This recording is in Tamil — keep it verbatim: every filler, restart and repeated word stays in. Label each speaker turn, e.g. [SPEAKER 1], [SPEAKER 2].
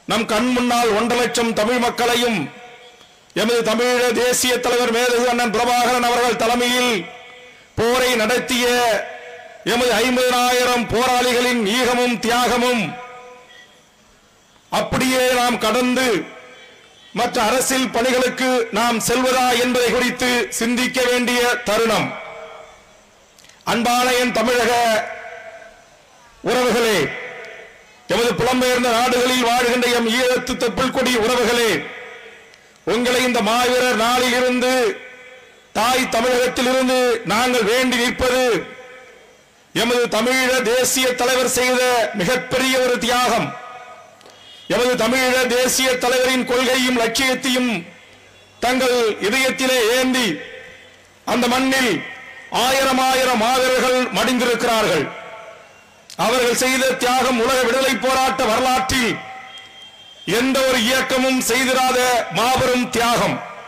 [SPEAKER 1] நம் கண் முன்னால் ஒன்றரை லட்சம் தமிழ் மக்களையும் எமது தமிழீழ தேசிய தலைவர் மேதகு அண்ணன் பிரபாகரன் அவர்கள் தலைமையில் போரை நடத்திய எமது ஐம்பதாயிரம் போராளிகளின் ஈகமும் தியாகமும் அப்படியே நாம் கடந்து மற்ற அரசியல் பணிகளுக்கு நாம் செல்வதா என்பதை குறித்து சிந்திக்க வேண்டிய தருணம். அன்பான என் தமிழக உறவுகளே, எமது புலம்பெயர்ந்த நாடுகளில் வாழ்கின்ற எம் ஈழத்து தொப்புள் கொடி உறவுகளே, உங்களை இந்த மாவீரர் நாளில் இருந்து தாய் தமிழகத்தில் இருந்து நாங்கள் வேண்டி நிற்பது எமது தமிழீழ தேசிய தலைவர் செய்த மிகப்பெரிய ஒரு தியாகம். எமது தமிழீழ தேசிய தலைவரின் கொள்கையும் லட்சியத்தையும் தங்கள் இதயத்திலே ஏந்தி அந்த மண்ணில் ஆயிரம் ஆயிரம் மாவீரர்கள் மடிந்திருக்கிறார்கள். அவர்கள் செய்த தியாகம் உலக விடுதலை போராட்ட வரலாற்றில் எந்த ஒரு இயக்கமும் செய்திராத மாபெரும் தியாகம்.